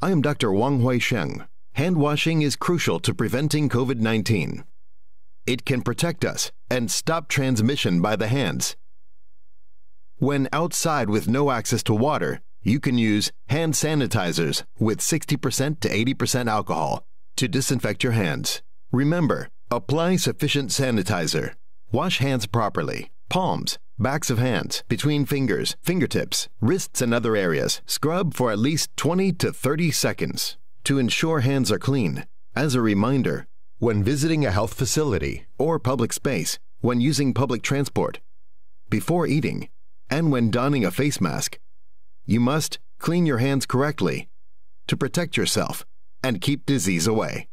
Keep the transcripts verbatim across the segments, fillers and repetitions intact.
I am Doctor Wang Hui Sheng. Hand washing is crucial to preventing COVID nineteen. It can protect us and stop transmission by the hands. When outside with no access to water, you can use hand sanitizers with sixty percent to eighty percent alcohol to disinfect your hands. Remember, apply sufficient sanitizer. Wash hands properly. Palms, backs of hands, between fingers, fingertips, wrists, and other areas. Scrub for at least twenty to thirty seconds to ensure hands are clean. As a reminder, when visiting a health facility or public space, when using public transport, before eating, and when donning a face mask, you must clean your hands correctly to protect yourself and keep disease away.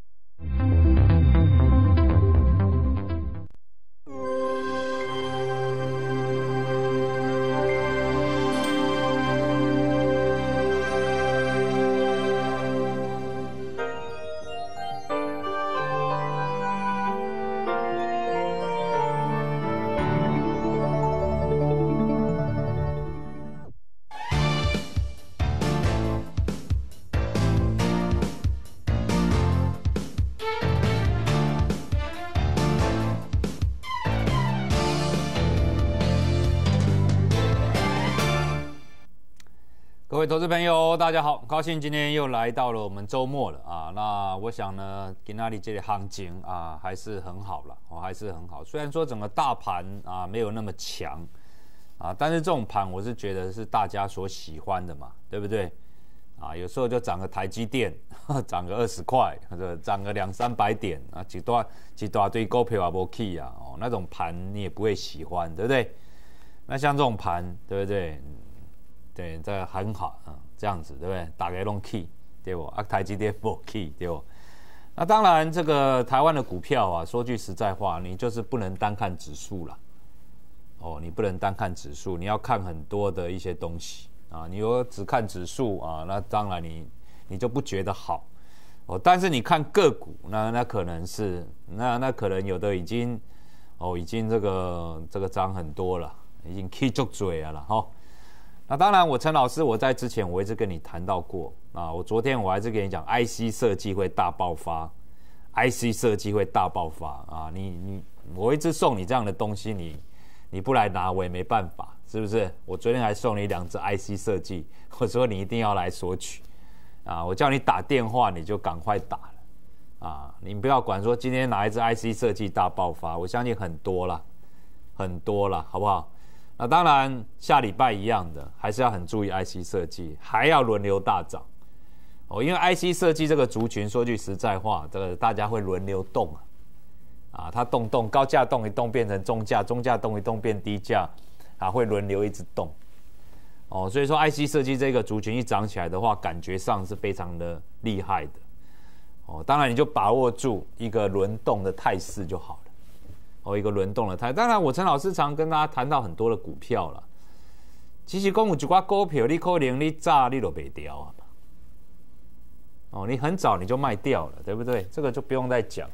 各位投资朋友，大家好，高兴今天又来到了我们周末了啊。那我想呢，今天这个行情啊还是很好了，哦，还是很好。虽然说整个大盘啊没有那么强啊，但是这种盘我是觉得是大家所喜欢的嘛，对不对？啊，有时候就涨个台积电，涨个二十块，或者涨个两三百点啊，几大几大堆股票也没起啊，哦，那种盘你也不会喜欢，对不对？那像这种盘，对不对？对，这很好啊，这样子对不对？大家都起，对不？啊，台积电不起，对不？那当然，这个台湾的股票啊，说句实在话，你就是不能单看指数啦。哦，你不能单看指数，你要看很多的一些东西啊。你如果只看指数啊，那当然你你就不觉得好哦。但是你看个股，那那可能是那那可能有的已经哦，已经这个这个涨很多了，已经起足嘴了啦，哈、哦。那当然，我陈老师我在之前我一直跟你谈到过啊，我昨天我还是跟你讲 I C 设计会大爆发 ，I C 设计会大爆发啊！你你我一直送你这样的东西，你你不来拿我也没办法，是不是？我昨天还送你两只 I C 设计，我说你一定要来索取啊！我叫你打电话你就赶快打了啊！你不要管说今天哪一只 I C 设计大爆发，我相信很多啦，很多啦，好不好？那当然，下礼拜一样的，还是要很注意 I C 设计，还要轮流大涨哦。因为 I C 设计这个族群，说句实在话，这个大家会轮流动啊，啊，它动动高价动一动变成中价，中价动一动变低价，啊，会轮流一直动哦。所以说 I C 设计这个族群一涨起来的话，感觉上是非常的厉害的哦。当然，你就把握住一个轮动的态势就好了。哦，一个轮动的态，当然我陈老师常跟大家谈到很多的股票了。其实讲有一寡股票，你可能你早你就卖掉啊嘛。哦，你很早你就卖掉了，对不对？这个就不用再讲，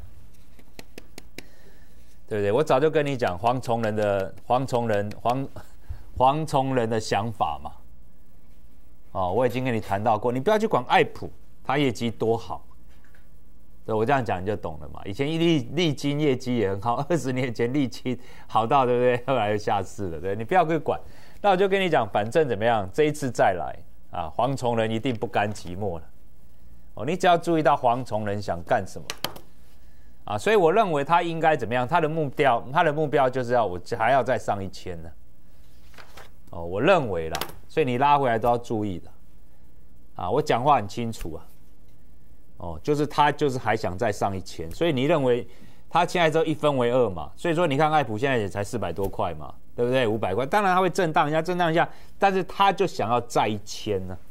对不对？我早就跟你讲黄崇仁的黄崇仁黄黄崇仁的想法嘛。哦，我已经跟你谈到过，你不要去管爱普，它业绩多好。对，我这样讲你就懂了嘛。以前利利基业绩也很好，二十年前利基好到对不对？后来又下市了，对，你不要去管。那我就跟你讲，反正怎么样，这一次再来啊，黄崇仁一定不甘寂寞了。哦，你只要注意到黄崇仁想干什么啊，所以我认为他应该怎么样？他的目标，他的目标就是要我还要再上一千呢。哦，我认为啦，所以你拉回来都要注意的。啊，我讲话很清楚啊。哦，就是他就是还想再上一千，所以你认为他现在就一分为二嘛？所以说你看爱普现在也才四百多块嘛，对不对？五百块，当然他会震荡一下，震荡一下，但是他就想要再一千呢，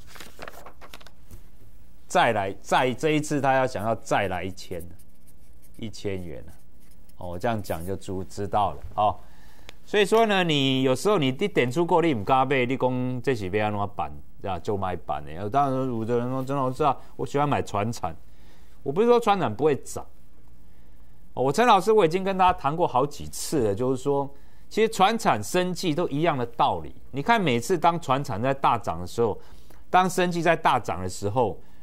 再来再这一次他要想要再来一千，一千元呢。哦，我这样讲就知知道了哦。所以说呢，你有时候你你点出过你不敢买，你讲这是要安怎办？啊，就买板的。当然，有的人说，真的，我知道，我喜欢买传产。我不是说传产不会涨。我陈老师我已经跟大家谈过好几次了，就是说，其实传产、生技都一样的道理。你看，每次当传产在大涨的时候，当生技在大涨的时候，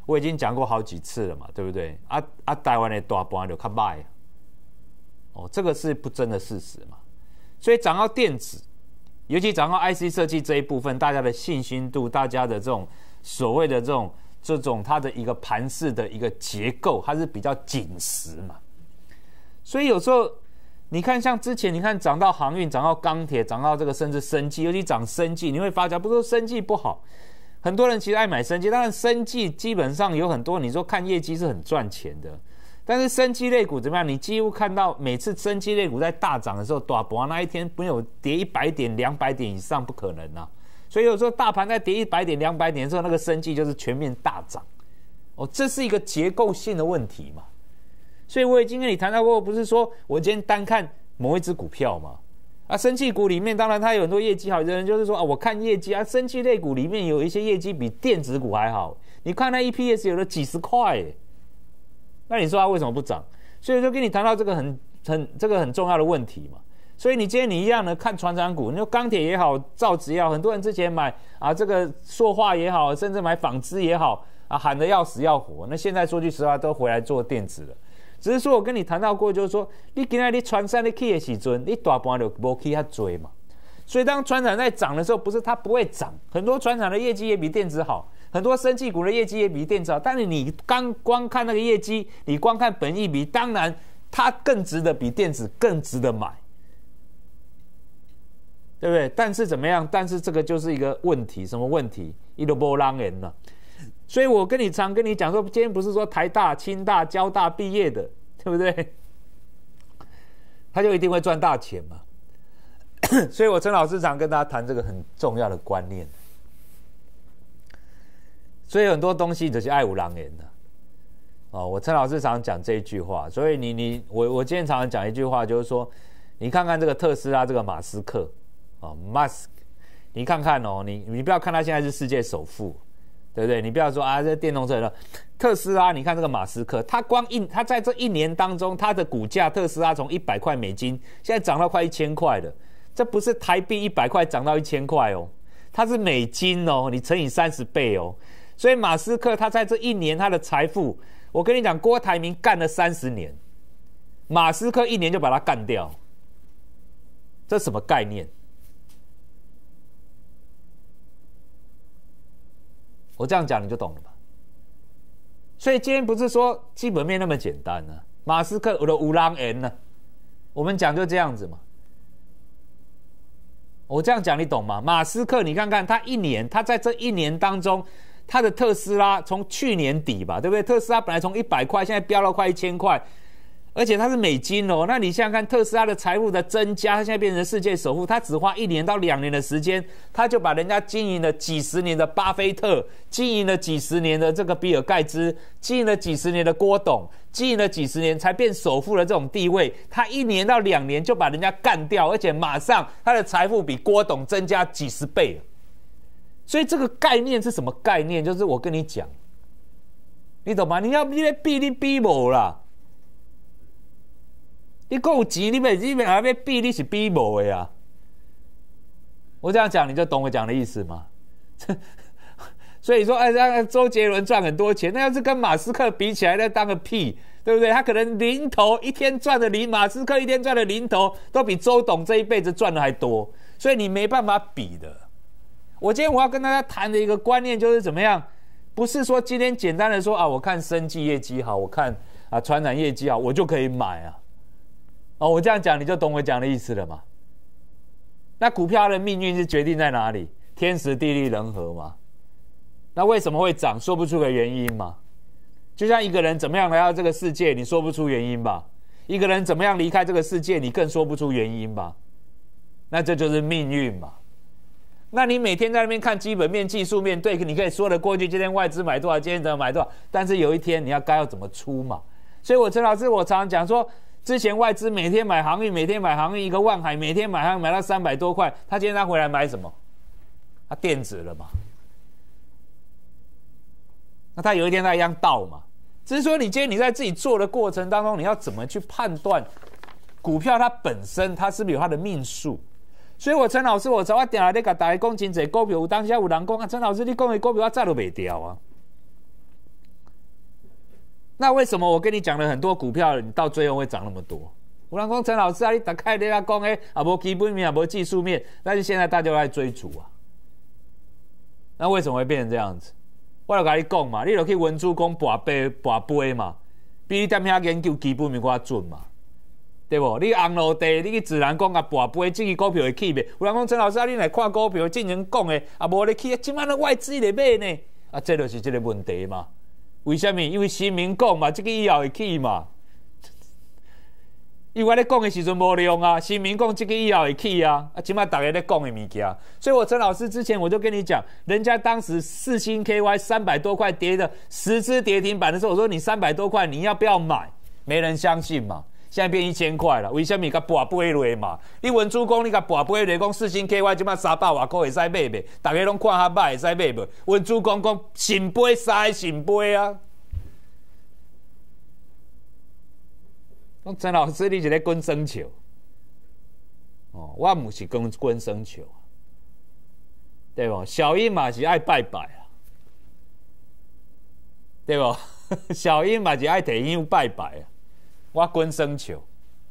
我已经讲过好几次了嘛，对不对？啊啊，台湾的大盘就较歹，哦，这个是不争的事实嘛。所以涨到电子，尤其涨到 I C 设计这一部分，大家的信心度，大家的这种所谓的这种这种它的一个盘势的一个结构，它是比较紧实嘛。所以有时候你看，像之前你看涨到航运，涨到钢铁，涨到这个甚至生技，尤其涨生技，你会发觉不是说生技不好，很多人其实爱买生技，当然生技基本上有很多，你说看业绩是很赚钱的，但是生技类股怎么样？你几乎看到每次生技类股在大涨的时候，大盘那一天没有跌一百点、两百点以上，不可能啊。所以有时候大盘在跌一百点、两百点的时候，那个生技就是全面大涨，哦，这是一个结构性的问题嘛。所以我已经跟你谈到过，不是说我今天单看某一只股票嘛？啊，生技股里面当然它有很多业绩好的人，就是说啊，我看业绩啊，生技类股里面有一些业绩比电子股还好。你看那 E P S 有了几十块耶，那你说它为什么不涨？所以就跟你谈到这个很很这个很重要的问题嘛。所以你今天你一样的看传产股，你说钢铁也好，造纸也好，很多人之前买啊这个塑化也好，甚至买纺织也好啊，喊得要死要活。那现在说句实话，都回来做电子了。只是说我跟你谈到过，就是说你今天你传产你起的时阵，你大盘就没起遐多嘛。所以当传产在涨的时候，不是它不会涨，很多传产的业绩也比电子好，很多生技股的业绩也比电子好。但是你刚光看那个业绩，你光看本益比，当然它更值得比电子更值得买，对不对？但是怎么样？但是这个就是一个问题，什么问题？他都没人缘了。所以我跟你常跟你讲说，今天不是说台大、清大、交大毕业的，对不对？他就一定会赚大钱嘛。所以我陈老师常跟大家谈这个很重要的观念。所以很多东西就是爱有人缘的。哦，我陈老师常讲这一句话。所以你你我我今天常常讲一句话，就是说，你看看这个特斯拉这个马斯克，哦 ，Musk， 你看看哦，你你不要看他现在是世界首富。对不对？你不要说啊，这电动车了，特斯拉，你看这个马斯克，他光一他在这一年当中，他的股价特斯拉从一百块美金，现在涨到快一千块了。这不是台币一百块涨到一千块哦，它是美金哦，你乘以三十倍哦。所以马斯克他在这一年他的财富，我跟你讲，郭台铭干了三十年，马斯克一年就把他干掉，这什么概念？我这样讲你就懂了吧？所以今天不是说基本面那么简单呢、啊。马斯克我的有人缘呢，我们讲就这样子嘛。我这样讲你懂吗？马斯克，你看看他一年，他在这一年当中，他的特斯拉从去年底吧，对不对？特斯拉本来从一百块，现在飙到快一千块。而且它是美金哦，那你想想看，特斯拉的财富的增加，它现在变成世界首富，他只花一年到两年的时间，他就把人家经营了几十年的巴菲特，经营了几十年的这个比尔盖茨，经营了几十年的郭董，经营了几十年才变首富的这种地位，他一年到两年就把人家干掉，而且马上他的财富比郭董增加几十倍了。所以这个概念是什么概念？就是我跟你讲，你懂吗？你要你来比你比无啦。你够钱，你别你别还要比，你是比无的啊！我这样讲你就懂我讲的意思吗？所以说，哎，让周杰伦赚很多钱，那要是跟马斯克比起来，那当个屁，对不对？他可能零头一天赚的零，马斯克一天赚的零头都比周董这一辈子赚的还多，所以你没办法比的。我今天我要跟大家谈的一个观念就是怎么样，不是说今天简单的说啊，我看生技业绩好，我看啊传染业绩好，我就可以买啊。哦，我这样讲你就懂我讲的意思了嘛？那股票的命运是决定在哪里？天时地利人和嘛。那为什么会涨？说不出个原因嘛。就像一个人怎么样来到这个世界，你说不出原因吧？一个人怎么样离开这个世界，你更说不出原因吧？那这就是命运嘛。那你每天在那边看基本面、技术面，对，你可以说得过去，今天外资买多少，今天怎么买多少，但是有一天你要该要怎么出嘛。所以我陈老师我常常讲说，之前外资每天买航运，每天买航运，一个万海每天买航运买到三百多块，他今天他回来买什么？他电子了嘛？那他有一天他一样到嘛？只是说你今天你在自己做的过程当中，你要怎么去判断股票它本身它是不是有它的命数？所以我陈老师我早我定来咧甲大家讲真侪股票，有当下有人讲啊，陈老师你讲的股票我早都卖掉啊。 那为什么我跟你讲了很多股票，你到最后会涨那么多？有人讲陈老师啊，你打开你啊讲诶，啊无基本面啊无技术面，但是现在大家都在追逐啊。那为什么会变成这样子？我就跟你讲嘛，你就去文珠讲跋杯跋杯嘛，比你踮遐研究基本面较准嘛，对不？你红路地，你去自然讲啊跋杯，这支股票会起袂？有人讲陈老师啊，你来看股票，之前讲的啊无咧起，今晚的外资咧买呢？啊，这就是这个问题嘛。为什么？因为新民讲嘛，这个以后会起嘛。因为我咧讲的时阵无用啊，新民讲这个以后会起啊，啊，今麦大家咧讲的物件，所以我陈老师之前我就跟你讲，人家当时四星 K Y 三百多块跌的十只跌停板的时候，我说你三百多块你要不要买？没人相信嘛。现在变一千块了，为什么？甲跋杯落嘛？你文珠讲你甲跋杯落讲四星 K Y 今麦三百外块会使买袂？大家拢看较歹会使买袂？文珠讲讲信杯三信杯啊！讲陈老师，你是咧滚生球？哦，我唔是滚滚生球，对不？小英嘛是爱拜拜啊，对不？小英嘛是爱提香拜拜啊。我滚生球，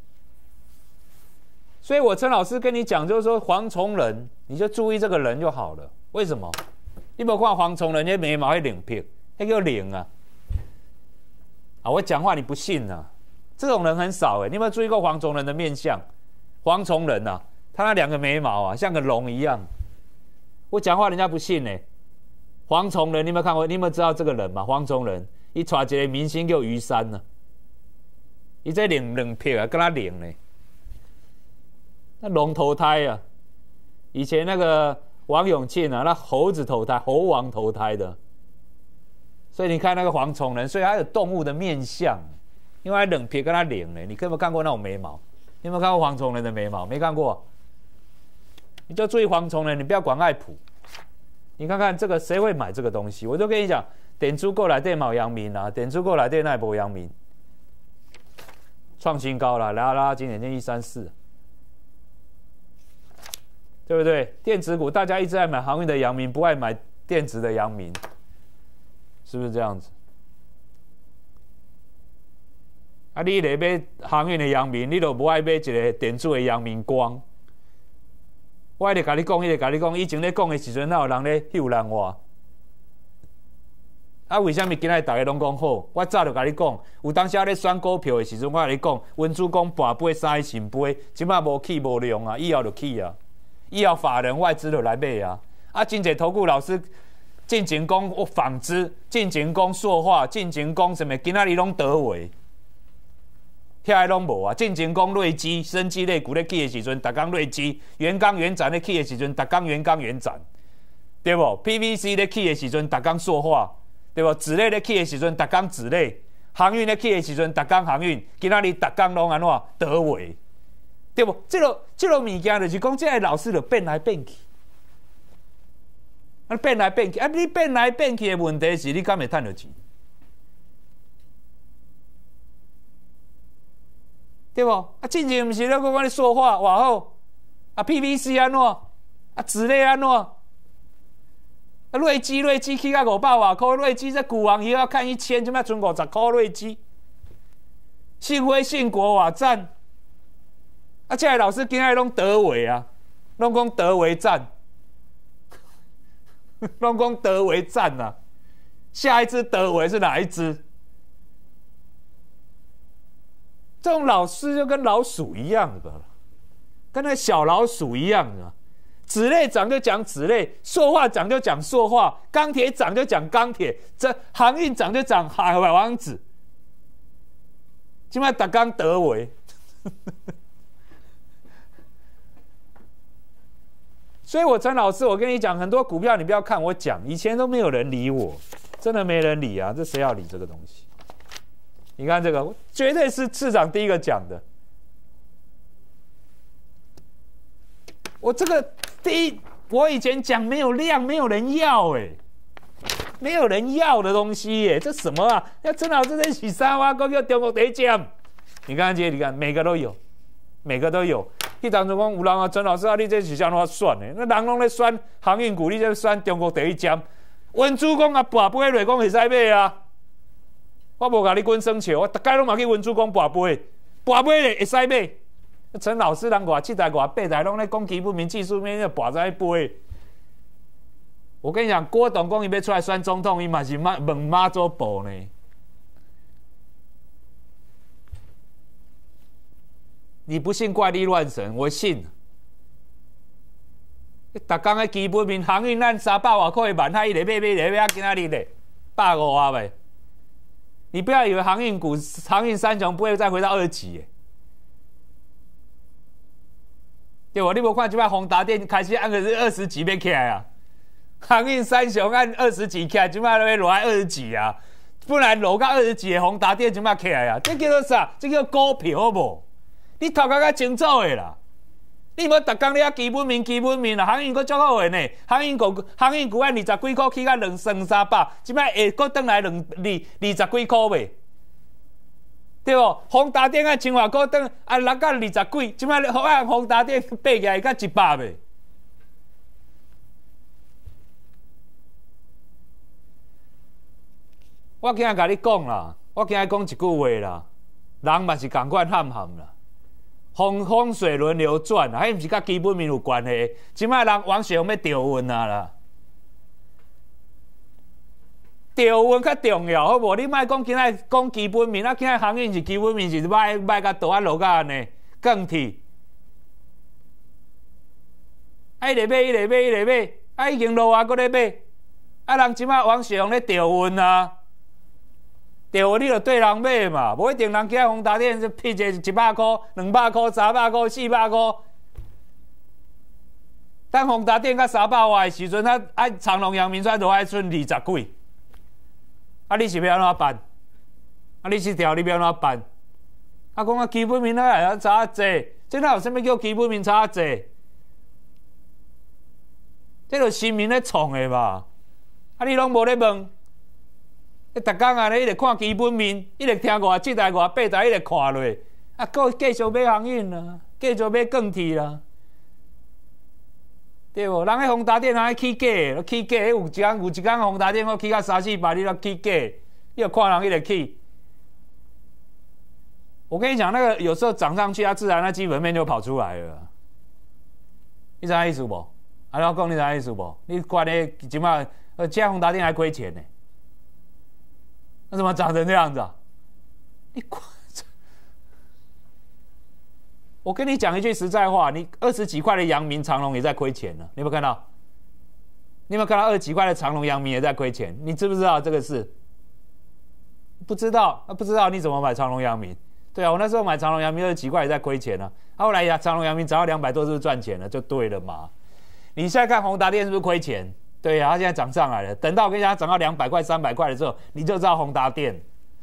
所以我陈老师跟你讲，就是说黄崇仁，你就注意这个人就好了。为什么？你没有看黄崇仁那眉毛会领片，那叫领啊！啊，我讲话你不信啊？这种人很少哎，你有没有注意过黄崇仁的面相？黄崇仁啊，他那两个眉毛啊，像个龙一样。我讲话人家不信哎。黄崇仁，你有没有看过？你有没有知道这个人嘛？黄崇仁，一抓一个明星叫于山呢、啊。伊这领两票啊，跟他领呢。那龙投胎啊，以前那个王永庆啊，那猴子投胎，猴王投胎的。所以你看那个黄崇仁，所以他有动物的面相，因为他两票跟他领呢。你有没有看过那种眉毛？你有没有看过黄崇仁的眉毛？没看过。你就注意黄崇仁，你不要管爱普。你看看这个谁会买这个东西？我就跟你讲，点出过来电毛阳明啊，点出过来电奈博阳明。创新高了，拉拉今年就一三四，对不对？电子股大家一直在买航运的阳明，不爱买电子的阳明，是不是这样子？啊，你来买航运的阳明，你就不爱买一个电子的阳明光。我咧甲你讲，伊咧甲你讲，以前咧讲的时阵，哪有人咧唬人话？啊，为什么今仔大家拢讲好？我早就甲你讲，有当时咧选股票的时阵，我甲你讲，文主讲跋杯三信杯，即摆无起无量啊，以后就起啊，以后法人外资就来买啊。啊，真侪投顾老师进前讲纺织，进前讲塑化，进前讲什么，今仔日拢倒位，遐个拢无啊。进前讲瑞基、生技类股咧起的时阵，逐工瑞基；元钢元展咧起的时阵，逐工元钢元展，对无 ？P V C 咧起的时阵，逐工塑化。对不？纸类咧起的时阵，逐工纸类；航运咧起的时阵，逐工航运。今仔日逐工拢安怎倒位，对不？这个这个物件就是讲，这个老师就变来变去，啊变来变去，啊你变来变去的问题是你敢会赚到钱？对不？啊，之前不是咧讲你塑化偌好，啊 P V C 安怎？啊纸类安怎？啊，瑞基瑞基起到五百外块，瑞基这股王也要看一千，就卖存五十块瑞基。信辉信国瓦赞，啊，这个老师今仔拢德维啊，拢讲德维赞，拢讲德维赞啊。下一支德维是哪一支？这种老师就跟老鼠一样的，跟那小老鼠一样的。纸类涨就讲纸类，塑化涨就讲塑化，钢铁涨就讲钢铁，这航运涨就讲海王子。今麦打刚德维，所以我陈老师，我跟你讲，很多股票你不要看我讲，以前都没有人理我，真的没人理啊，这谁要理这个东西？你看这个，绝对是市场第一个讲的。我这个第一，我以前讲没有量，没有人要哎、欸，没有人要的东西耶、欸，这什么啊？那陈老师在洗沙挖股叫中国第一奖，你看这，你看每个都有，每个都有。去当中讲有人啊，陈老师啊，你这是怎样算的？那人拢在选航运股，你在选中国第一奖。文珠讲啊，跋杯来讲会使买啊， 我无甲你滚生笑，我逐摆拢嘛去文主讲跋杯，跋杯咧会使买。陈老师人偌七台偌八台拢咧讲基本面、技术面，要跋在杯。我跟你讲，郭董讲伊要出来选总统，伊嘛是妈问妈祖婆呢。你不信怪力乱神，我信。逐工的基本面航运咱三百外块的万海，伊咧买买咧买啊，今仔日咧百五啊呗。你不要以为航运股、航运三雄不会再回到二级，对吧？你无看即摆宏达电开始按个是二十几要起来啊，航运三雄按二十几起来，即摆都要落来二十几啊，不然落到二十几的宏达电即摆起来啊，这叫做啥？这叫股票好无？你头壳较清楚的啦，你无逐工咧基本面、基本面啦，航运股足好的呢，航运股、航运股按二十几块起到两两三百，即摆会搁转来两二二十几块袂？对无？宏达电按千外块转按六到二十几，即摆按宏达电爬起来到一百袂？我今仔甲你讲啦，我今仔讲一句话啦，人嘛是共款喊喊啦。风风水轮流转啊，迄毋是甲基本面有关系。即摆人王雪红要调运啊啦，调运较重要，好无？你莫讲今仔讲基本面，啊，今仔航运是基本面是歹歹甲倒啊落甲安尼，更替。啊，伊咧买，伊咧买，伊咧买，啊，已经落啊，搁咧买，啊，人即摆王雪红咧调运啊。对，你就对人买嘛，无一定人今仔宏达电是批一个一百块、两百块、三百块、四百块。当宏达电到三百外的时阵，啊啊长隆、阳明山都爱剩二十几。啊，你是要安怎办？啊，你是条你要安怎办？啊，讲啊基本面啊差啊济，这哪有啥物叫基本面差啊济？这就新民咧创的嘛。啊，你拢无咧问？你逐工安尼，一直看基本面，一直听偌七台偌八台，一直看落，啊，搁继续买航运啦，继续买钢铁啦，对无？人迄宏达电安尼起价，起价，有一工有一工宏达电我起到三四百，你都起价，你要看人一直起。我跟你讲，那个有时候涨上去，它自然那基本面就跑出来了。你知影意思无？啊，我讲你知影意思无？你看咧，即摆呃，现在宏达电还亏钱呢。那怎么长成这样子啊？你我跟你讲一句实在话，你二十几块的阳明、长荣也在亏钱了，你有没有看到？你有没有看到二十几块的长荣、阳明也在亏钱？你知不知道这个事？不知道，啊，不知道你怎么买长荣、阳明？对啊，我那时候买长荣、阳明二十几块也在亏钱啊。后来呀，长荣、阳明涨到两百多，是不是赚钱了？就对了嘛。你现在看宏达电是不是亏钱？对呀、啊，它现在涨上来了。等到我跟你讲涨到两百块、三百块的时候，你就知道宏达电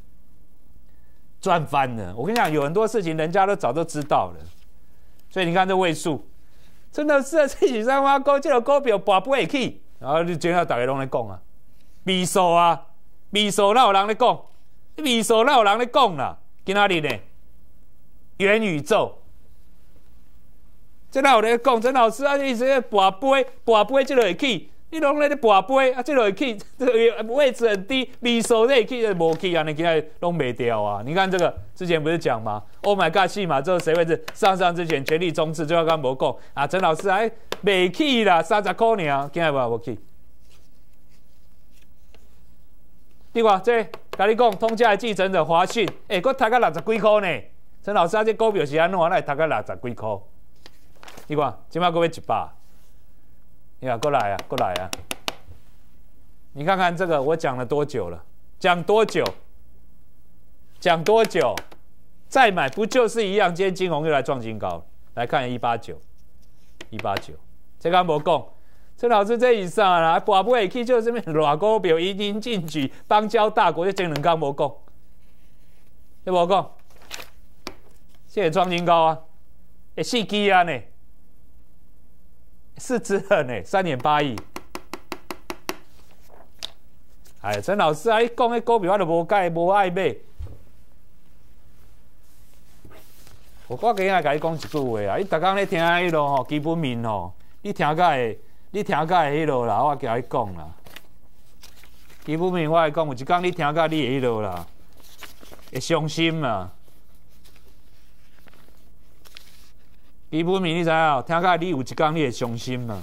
赚翻了。我跟你讲，有很多事情人家都早就知道了。所以你看这位数，真的是这几三万股，这个股票拔不会去。然后你今天大家拢在讲啊，秘数啊，秘数哪有人在讲？秘数哪有人在讲啦？今仔日呢，元宇宙。这哪有在讲？陈老师啊，意思拔杯，拔杯这个会起。你拢咧咧跋杯啊，这个会起，这个位置很低，米数咧起无起啊，你今仔拢没掉啊！你看这个之前不是讲吗 ？Oh my god， 戏码之后谁会是上上之前全力冲刺，最后刚无讲啊，陈老师哎没起啦，三十块尔，今仔无无起。对吧？这甲你讲，通家的继承者华讯，哎、欸，佮读到六十几块呢。陈老师啊，这股票是安怎？来读到六十几块？你看，今麦佮要一百。你看，过来啊，过来啊！你看看这个，我讲了多久了？讲多久？讲多久？再买不就是一样？今天金鸿又来创新高了，来看一八九，一八九，这个无讲。陈老师这以上啦，跋不会去就是咩偌股票一应进举，邦交大国，这前两天无讲，你无讲？这也创新高啊，会四支啊呢？四只了呢，三点八亿。哎，陈老师啊，你讲迄股票我都无解，无爱买。我我今日甲你讲一句话啊，你逐工咧听迄落吼基本面吼，你听甲会，你听甲会迄落啦，我甲你讲啦。基本面我来讲，有一工你听甲你会迄落啦。 会伤心嘛。基本面你知影？听讲你有一天你会伤心嘛？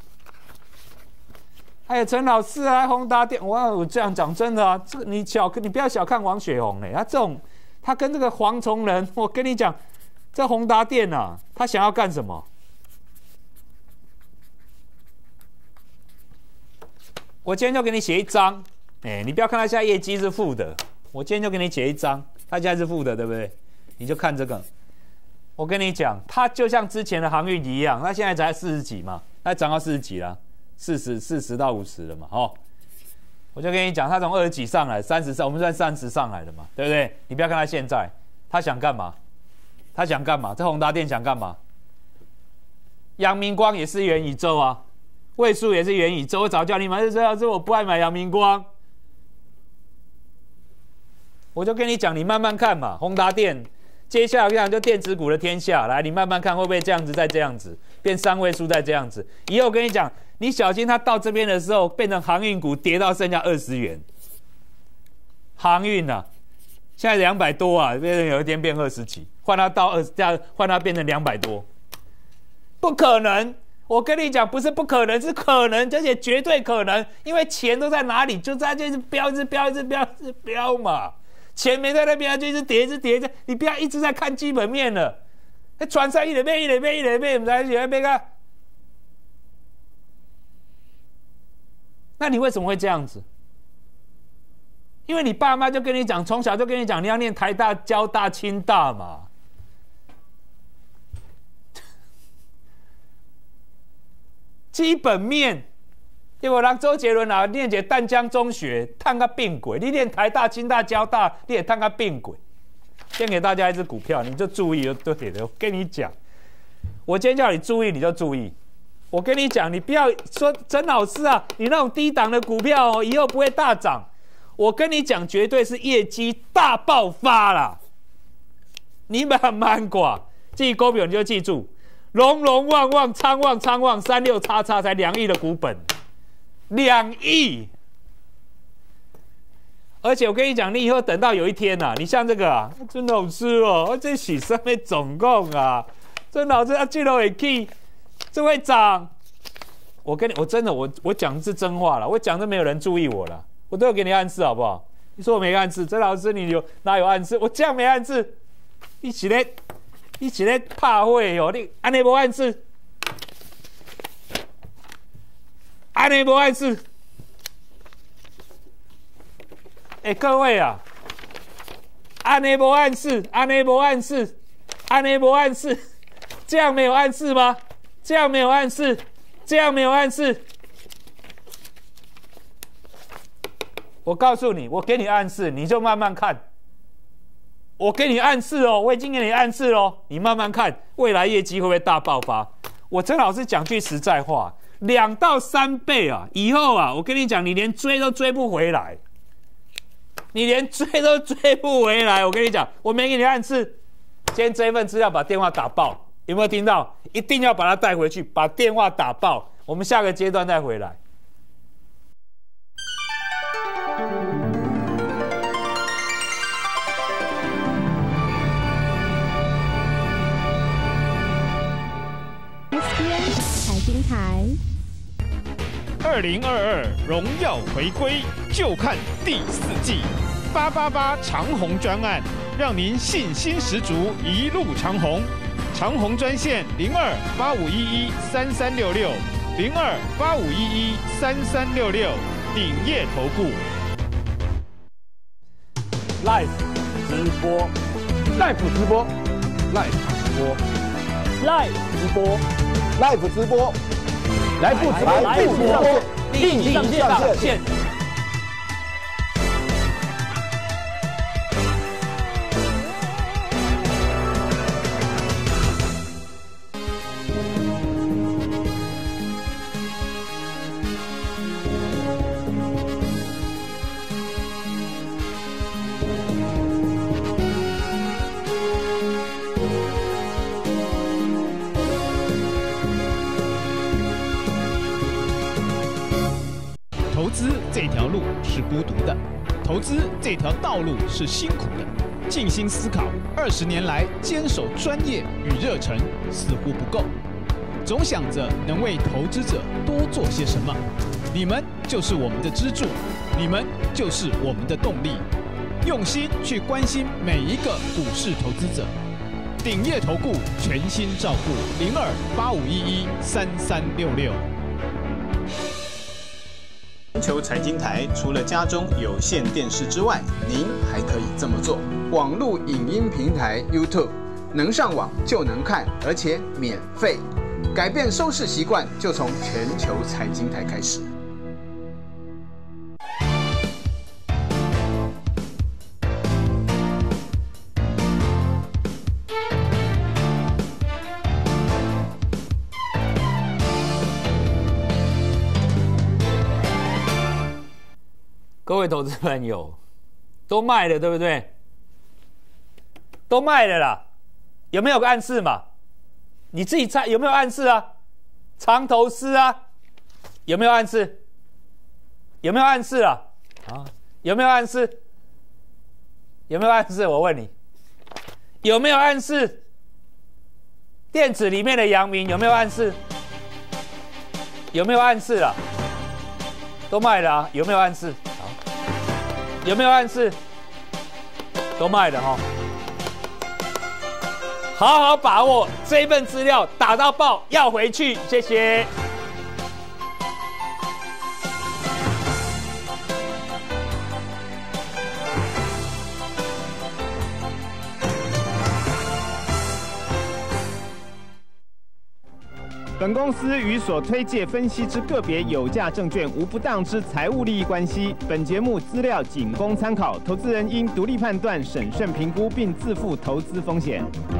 还有陈老师啊，宏达电，我我这样讲真的啊，这个你小你不要小看王雪红嘞，他这种他跟这个黄崇仁，我跟你讲，这宏达电啊，他想要干什么？我今天就给你写一张，哎、欸，你不要看他现在业绩是负的，我今天就给你写一张，他现在是负的，对不对？你就看这个，我跟你讲，它就像之前的航运一样，它现在才四十几嘛，它涨到四十几了，四十四十到五十了嘛，哦，我就跟你讲，它从二十几上来，三十上，我们算三十上来的嘛，对不对？你不要看它现在，它想干嘛？它想干嘛？这宏达电想干嘛？阳明光也是元宇宙啊。位数也是元宇宙，我早叫你买，这要是我不爱买阳明光，我就跟你讲，你慢慢看嘛。宏达电，接下来我跟你讲就电子股的天下，来，你慢慢看会不会这样子，再这样子变三位数，再这样子。以后我跟你讲，你小心它到这边的时候变成航运股，跌到剩下二十元。航运啊，现在两百多啊，变成有一天变二十几，换它到二，这样换它变成两百多，不可能。我跟你讲，不是不可能，是可能，而且绝对可能，因为钱都在哪里，就在这一直飙，一直飙，一直飙，一直飙嘛。钱没在那边，就一直跌，一直跌，你不要一直在看基本面了。那船上一直卖，一直卖，一直卖，我们在一起卖个。那你为什么会这样子？因为你爸妈就跟你讲，从小就跟你讲，你要念台大、交大、清大嘛。基本面，因为人周杰伦啊，念一淡江中学，探个病鬼；你念台大、清大、交大，你也探个病鬼。先给大家一只股票，你就注意就对了。我跟你讲，我今天叫你注意，你就注意。我跟你讲，你不要说陈老师啊，你那种低档的股票哦，以后不会大涨。我跟你讲，绝对是业绩大爆发啦。你慢慢挂，记股票你就记住。龙龙旺旺昌旺昌旺三六叉叉才两亿的股本，两亿！而且我跟你讲，你以后等到有一天啊，你像这个啊，真老师哦，这是上面总共啊，真老师啊，这都会起，这会涨。我跟你，我真的，我我讲的是真话了，我讲的没有人注意我了，我都有给你暗示好不好？你说我没暗示，曾老师你有哪有暗示？我这样没暗示，一起来。你是咧拍火哦！你安尼无暗示，安尼无暗示。哎、欸，各位啊，安尼无暗示，安尼无暗示，安尼无暗示，这样没有暗示吗？这样没有暗示，这样没有暗示。我告诉你，我给你暗示，你就慢慢看。我给你暗示哦，我已经给你暗示哦，你慢慢看，未来业绩会不会大爆发？我陈老师讲句实在话，两到三倍啊，以后啊，我跟你讲，你连追都追不回来，你连追都追不回来。我跟你讲，我没给你暗示，今天这一份资料把电话打爆，有没有听到？一定要把它带回去，把电话打爆。我们下个阶段再回来。 台二零二二荣耀回归，就看第四季八八八长虹专案，让您信心十足，一路长虹。长虹专线零二八五一一三三六六零二八五一一三三六六，鼎业投顾。 Live 直播 ，Live 直播 ，Live 直播 ，Live 直播 ，Live 直播。来不直播， 来不直播，立即上线。 投资这条路是孤独的，投资这条道路是辛苦的。 静心思考，二十年来坚守专业与热忱似乎不够，总想着能为投资者多做些什么。你们就是我们的支柱，你们就是我们的动力，用心去关心每一个股市投资者。鼎业投顾全心照顾零二八五一一三三六六。 全球财经台除了家中有线电视之外，您还可以这么做：网络影音平台 YouTube， 能上网就能看，而且免费。改变收视习惯，就从全球财经台开始。 各位投资朋友，都卖了对不对？都卖了啦，有没有个暗示嘛？你自己猜有没有暗示啊？长头丝啊，有没有暗示？有没有暗示啊？啊，有没有暗示？有没有暗示？我问你，有没有暗示？电子里面的阳明有没有暗示？有没有暗示啊？都卖了啊，有没有暗示？有没有暗示？都卖了哈，好好把握这一份资料，打到爆要回去，谢谢。 本公司与所推介分析之个别有价证券无不当之财务利益关系。本节目资料仅供参考，投资人应独立判断、审慎评估，并自负投资风险。